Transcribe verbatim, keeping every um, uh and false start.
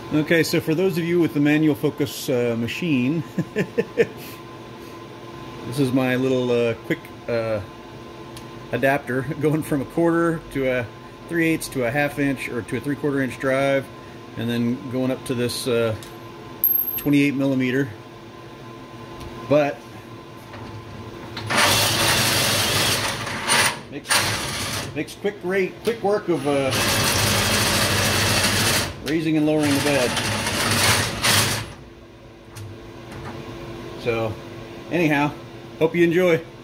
Okay, so for those of you with the manual focus uh, machine, this is my little uh, quick uh, adapter going from a quarter to a three eighths to a half inch or to a three quarter inch drive, and then going up to this uh, twenty-eight millimeter. But makes makes quick rate quick work of uh, raising and lowering the bed. So anyhow, hope you enjoy.